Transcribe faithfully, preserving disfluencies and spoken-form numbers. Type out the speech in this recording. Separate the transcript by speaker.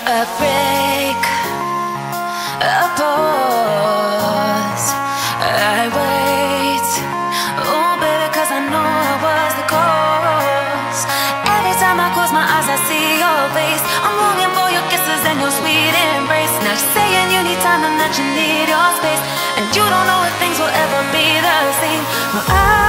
Speaker 1: A break, a pause, I wait. Oh baby, cause I know I was the cause. Every time I close my eyes I see your face. I'm longing for your kisses and your sweet embrace. Now you're saying you need time and that you need your space, and you don't know if things will ever be the same. Well, I